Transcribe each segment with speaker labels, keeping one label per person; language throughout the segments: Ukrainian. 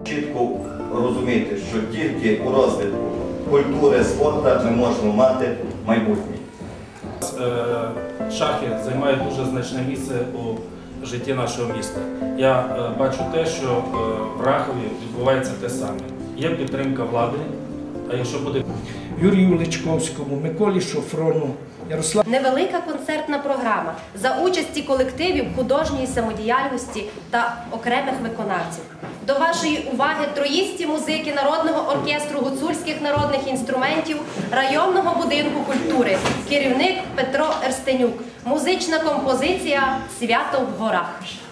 Speaker 1: Чітко розуміти, що тільки у розвитку культури, спорту ми можемо мати майбутнє.
Speaker 2: Шахи займають дуже значне місце у житті нашого міста. Я бачу те, що в Рахові відбувається те саме. Є підтримка влади, а якщо буде
Speaker 3: Юрію Личковському, Миколі Шофрону, Ярославу.
Speaker 4: Невелика концертна програма за участі колективів художньої самодіяльності та окремих виконавців. До вашої уваги троїсті музики Народного оркестру гуцульських народних інструментів районного будинку культури, керівник Петро Ерстенюк. Музична композиція «Свято в горах».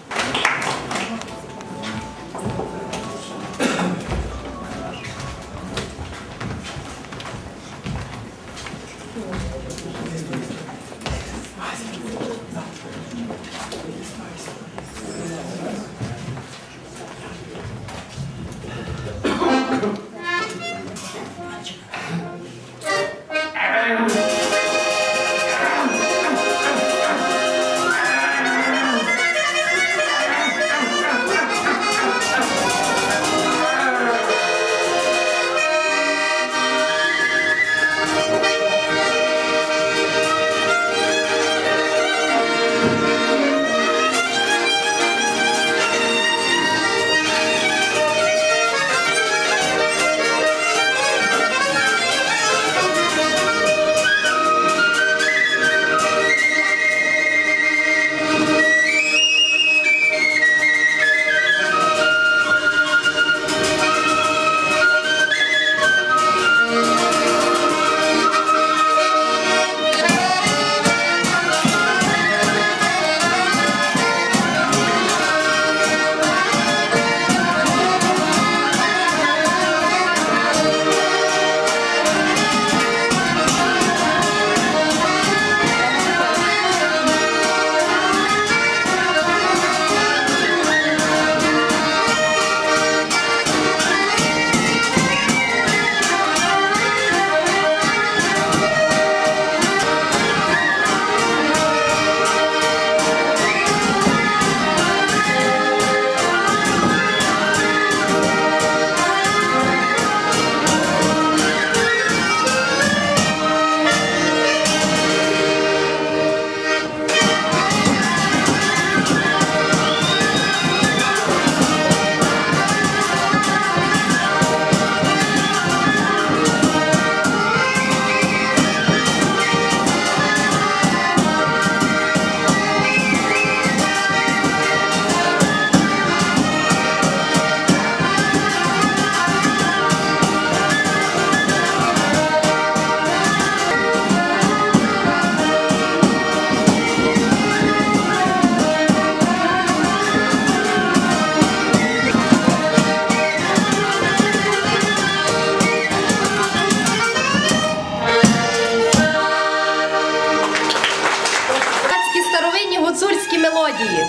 Speaker 4: Гуцульські мелодії.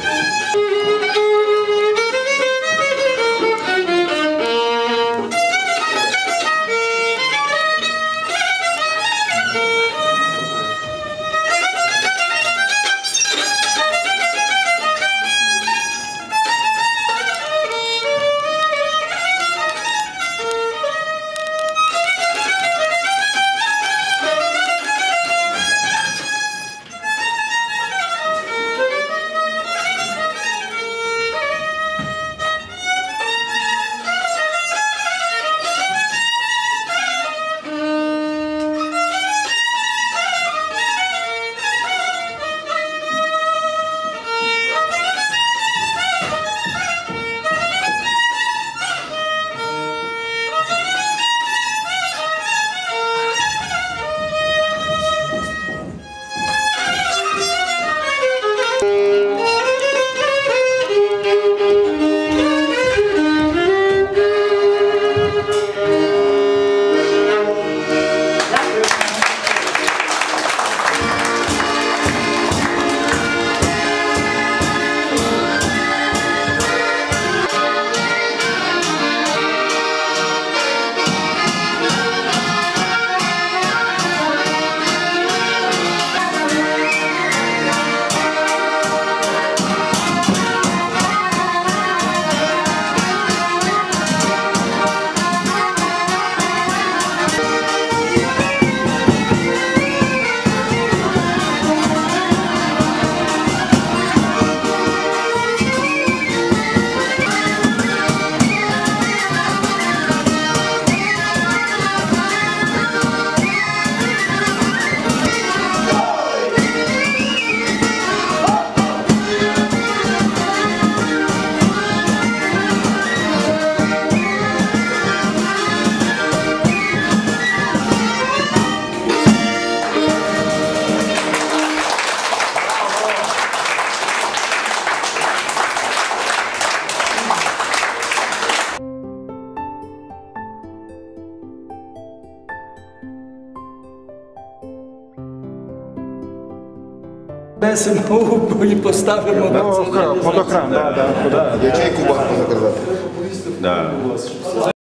Speaker 3: Несемо і поставимо на це.
Speaker 5: Водохран, так, так.
Speaker 6: Ячейку варто заказати.